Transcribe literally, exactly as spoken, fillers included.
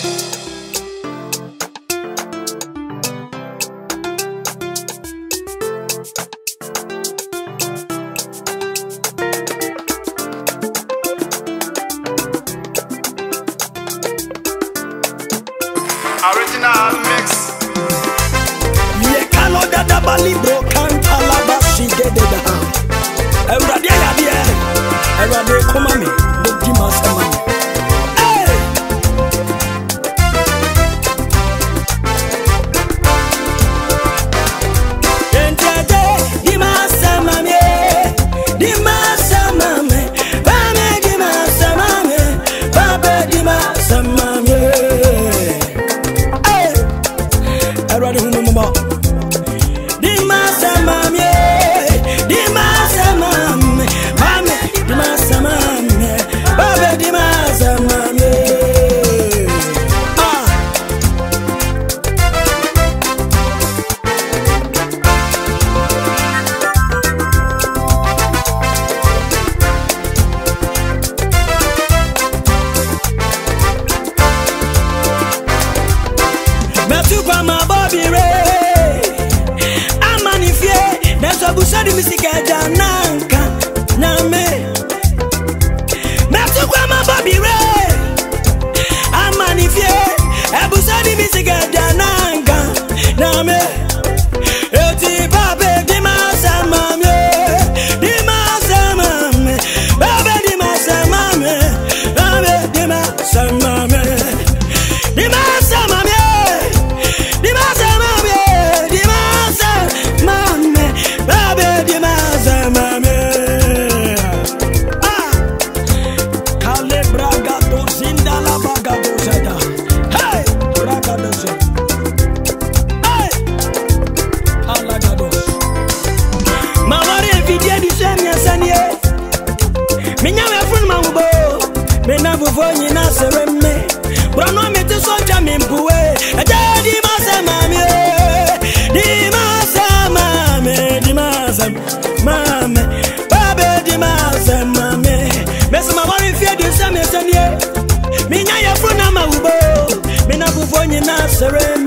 Original mix. Ye kalo dada bali bro kanta laba she did it. Everybody ya dia. Everybody come me. Look the master man. Hey. Enteje di master man. Di master man. Bame di master man. Baba di master man. Everybody who know more. Di masa mami, di masa mami, mami, di masa mami, babe di masa mami. Ah. Metupa ma Bobby Ray, amanifie, neso busadi misika jananka, name. Metupa ma Bobby Ray, amanifie, ebusadi misika jananka, name. Eti babe di masa mame, di masa mame, babe di masa mame, babe di masa mame, di masa mame. Voni na sereme, brano me te soja me mpuwe. Eje di masa mami, di masa mami, di masa mami, babe di masa mami. Mesa ma wari fie di same sanye, minya ya funa ma ubo, me na voni na sereme.